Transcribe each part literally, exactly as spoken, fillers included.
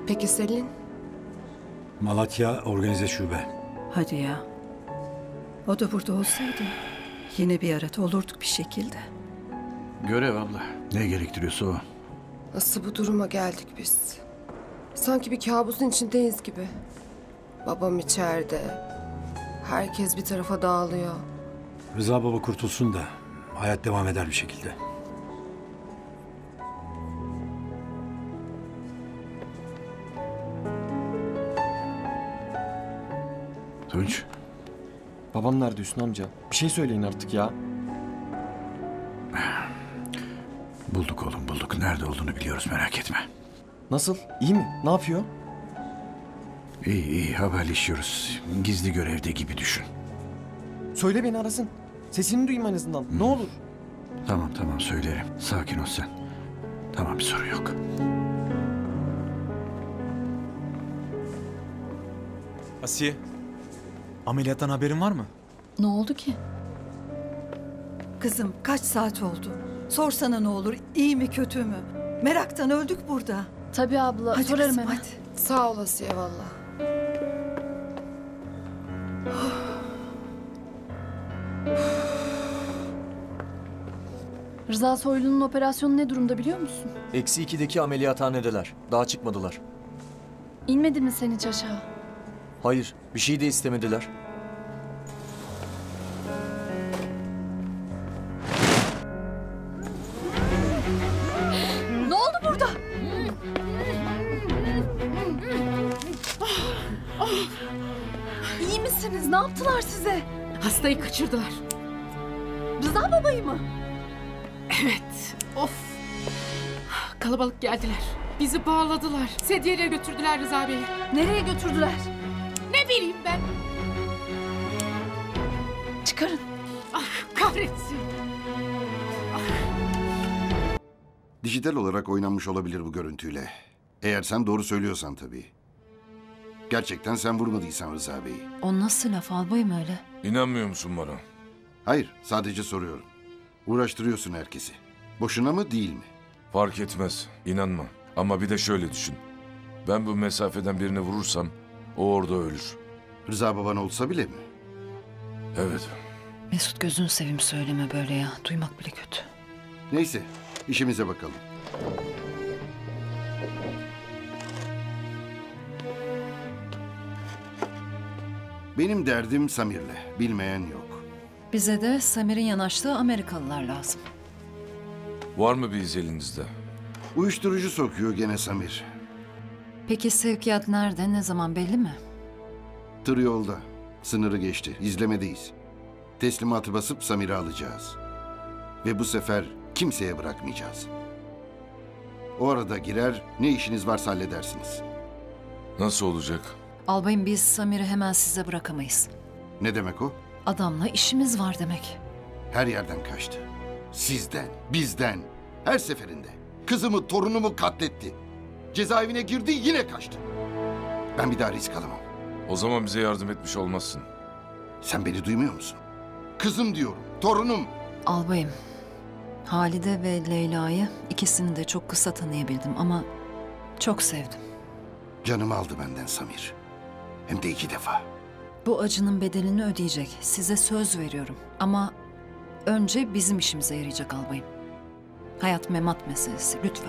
Peki Selin? Malatya Organize Şube. Hadi ya. O da burada olsaydı yine bir arada olurduk bir şekilde. Görev abla. Ne gerektiriyorsa o. Nasıl bu duruma geldik biz? Sanki bir kabusun içindeyiz gibi. Babam içeride. Herkes bir tarafa dağılıyor. Rıza baba kurtulsun da hayat devam eder bir şekilde. Tunç. Babam nerede Hüsnü amca? Bir şey söyleyin artık ya. Bulduk oğlum bulduk. Nerede olduğunu biliyoruz, merak etme. Nasıl? İyi mi? Ne yapıyor? İyi iyi haberleşiyoruz. Gizli görevde gibi düşün. Söyle beni arasın. Sesini duyayım en azından. Ne olur. Tamam tamam söylerim. Sakin ol sen. Tamam bir sorun yok. Asiye, ameliyattan haberin var mı? Ne oldu ki? Kızım kaç saat oldu? Sorsana ne olur, iyi mi kötü mü? Meraktan öldük burada. Tabii abla, Hadi sorarım kızım, hemen. hadi. Sağ ol Asiye valla. Rıza Soylu'nun operasyonu ne durumda biliyor musun? Eksi ikideki ameliyathanedeler. Daha çıkmadılar. İnmedi mi sen hiç aşağı? Hayır, bir şey de istemediler. Ne oldu burada? İyi misiniz? Ne yaptılar size? Hastayı kaçırdılar. Rıza babayı mı? Evet. Of. Kalabalık geldiler. Bizi bağladılar. Sedyeyle götürdüler Rıza Bey'i. Nereye götürdüler? Ne bileyim ben. Çıkarın. Ah, kahretsin. Dijital olarak oynanmış olabilir bu görüntüyle. Eğer sen doğru söylüyorsan tabii. Gerçekten sen vurmadıysan Rıza Bey'i. O nasıl laf albayım öyle? İnanmıyor musun bana? Hayır, sadece soruyorum. Uğraştırıyorsun herkesi. Boşuna mı değil mi? Fark etmez. İnanma. Ama bir de şöyle düşün. Ben bu mesafeden birini vurursam o orada ölür. Rıza baban olsa bile mi? Evet. Mesut gözünü seveyim söyleme böyle ya. Duymak bile kötü. Neyse, işimize bakalım. Benim derdim Samir'le. Bilmeyen yok. Bize de Samir'in yanaştığı Amerikalılar lazım. Var mı bir iz elinizde? Uyuşturucu sokuyor gene Samir. Peki sevkiyat nerede, ne zaman belli mi? Tır yolda. Sınırı geçti. İzlemedeyiz. Teslimatı basıp Samir'i alacağız. Ve bu sefer kimseye bırakmayacağız. O arada girer, ne işiniz varsa halledersiniz. Nasıl olacak? Albayım biz Samir'i hemen size bırakamayız. Ne demek o? Adamla işimiz var demek. Her yerden kaçtı. Sizden, bizden, her seferinde. Kızımı, torunumu katletti. Cezaevine girdi, yine kaçtı. Ben bir daha risk alamam. O zaman bize yardım etmiş olmazsın. Sen beni duymuyor musun? Kızım diyorum, torunum. Albayım, Halide ve Leyla'yı ikisini de çok kısa tanıyabildim ama çok sevdim. Canımı aldı benden Samir. Hem de iki defa. Bu acının bedelini ödeyecek. Size söz veriyorum. Ama önce bizim işimize yarayacak albayım. Hayat memat meselesi lütfen.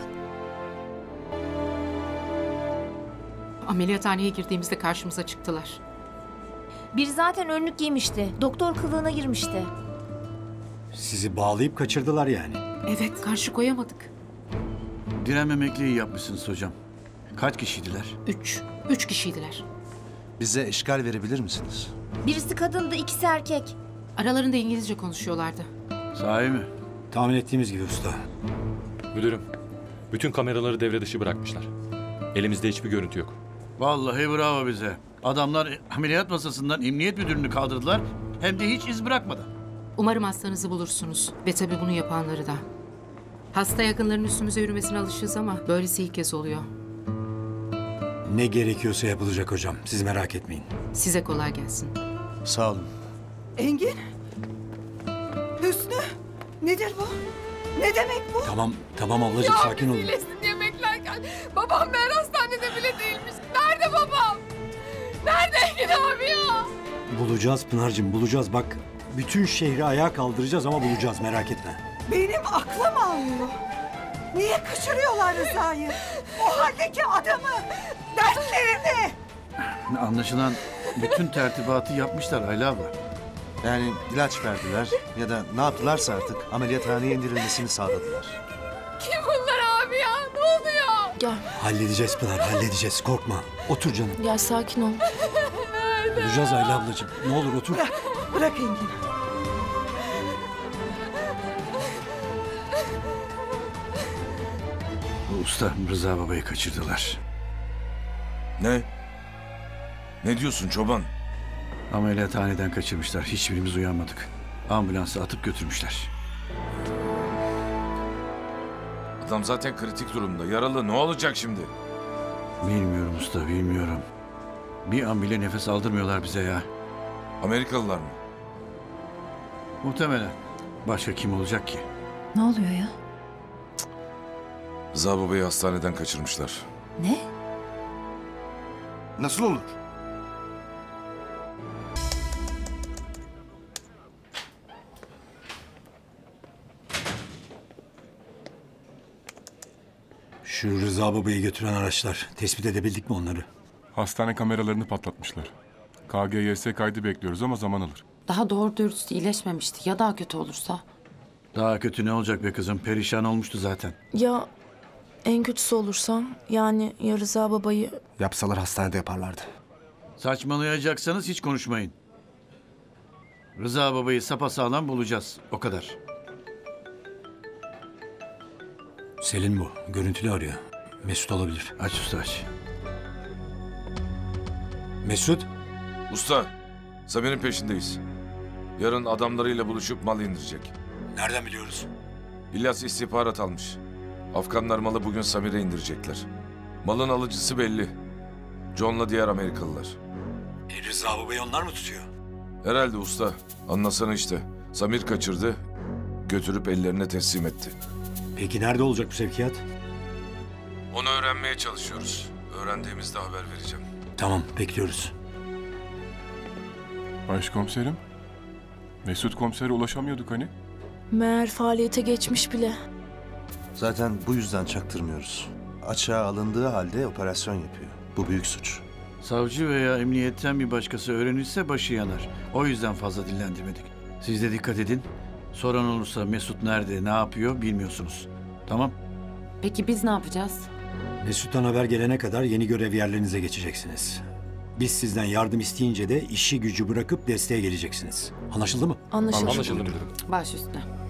Ameliyathaneye girdiğimizde karşımıza çıktılar. Biri zaten önlük giymişti. Doktor kılığına girmişti. Sizi bağlayıp kaçırdılar yani. Evet, karşı koyamadık. Direnmemekle iyi yapmışsınız hocam. Kaç kişiydiler? Üç. Üç kişiydiler. Bize eşkal verebilir misiniz? Birisi kadındı, ikisi erkek. Aralarında İngilizce konuşuyorlardı. Sahi mi? Tahmin ettiğimiz gibi usta. Müdürüm, bütün kameraları devre dışı bırakmışlar. Elimizde hiçbir görüntü yok. Vallahi bravo bize. Adamlar ameliyat masasından emniyet müdürünü kaldırdılar. Hem de hiç iz bırakmadan. Umarım hastanızı bulursunuz. Ve tabii bunu yapanları da. Hasta yakınların üstümüze yürümesine alışığız ama böylesi ilk kez oluyor. Ne gerekiyorsa yapılacak hocam. Siz merak etmeyin. Size kolay gelsin. Sağ olun. Engin? Hüsnü? Nedir bu? Ne demek bu? Tamam, tamam ablacığım sakin olun. iyileşsin diye beklerken babam meğer hastanede bile değilmiş. Nerede babam? Nerede Engin abi ya? Bulacağız Pınar'cığım bulacağız. Bak bütün şehri ayağa kaldıracağız ama bulacağız merak etme. Benim aklım almıyor. Niye kaçırıyorlar Rıza'yı? O haldeki adamı, dertlerini. Anlaşılan bütün tertibatı yapmışlar Ayla abla. Yani ilaç verdiler ya da ne yaptılarsa artık ameliyathaneye indirilmesini sağladılar. Kim bunlar abi ya? Ne oluyor? Gel, Halledeceğiz Pınar halledeceğiz korkma. Otur canım. gel sakin ol. Bulacağız Ayla ablacığım. Ne olur otur. Bırak, bırak Engin. Bu usta Rıza babayı kaçırdılar. Ne? Ne diyorsun çoban? Ameliyathaneden kaçırmışlar. Hiçbirimiz uyanmadık. Ambulansa atıp götürmüşler. Adam zaten kritik durumda. Yaralı ne olacak şimdi? Bilmiyorum usta, bilmiyorum. Bir an bile nefes aldırmıyorlar bize ya. Amerikalılar mı? Muhtemelen. Başka kim olacak ki? Ne oluyor ya? Rıza babayı hastaneden kaçırmışlar. Ne? Nasıl olur? Şu Rıza babayı götüren araçlar. Tespit edebildik mi onları? Hastane kameralarını patlatmışlar. K G Y S kaydı bekliyoruz ama zaman alır. Daha doğru dürüst iyileşmemişti. Ya daha kötü olursa? Daha kötü ne olacak be kızım? Perişan olmuştu zaten. Ya en kötüsü olursa, yani ya Rıza babayı... Yapsalar hastanede yaparlardı. Saçmalayacaksanız hiç konuşmayın. Rıza babayı sapasağlam bulacağız. O kadar. Selin bu. Görüntülü arıyor. Mesut olabilir. Aç usta aç. Mesut. Usta, Samir'in peşindeyiz. Yarın adamlarıyla buluşup mal indirecek. Nereden biliyoruz? İlyas istihbarat almış. Afganlar malı bugün Samir'e indirecekler. Malın alıcısı belli. John'la diğer Amerikalılar. E, Rıza babayı onlar mı tutuyor? Herhalde usta. Anlasana işte. Samir kaçırdı, götürüp ellerine teslim etti. Peki nerede olacak bu sevkiyat? Onu öğrenmeye çalışıyoruz. Öğrendiğimizde haber vereceğim. Tamam, bekliyoruz. Başkomiserim. Mesut komisere ulaşamıyorduk hani? Meğer faaliyete geçmiş bile. Zaten bu yüzden çaktırmıyoruz. Açığa alındığı halde operasyon yapıyor. Bu büyük suç. Savcı veya emniyetten bir başkası öğrenirse başı yanar. O yüzden fazla dillendirmedik. Siz de dikkat edin. Soran olursa Mesut nerede, ne yapıyor bilmiyorsunuz. Tamam? Peki biz ne yapacağız? Mesut'tan haber gelene kadar yeni görev yerlerinize geçeceksiniz. Biz sizden yardım isteyince de işi gücü bırakıp desteğe geleceksiniz. Anlaşıldı mı? Anlaşıldı. Anlaşıldı müdürüm. Baş üstüne.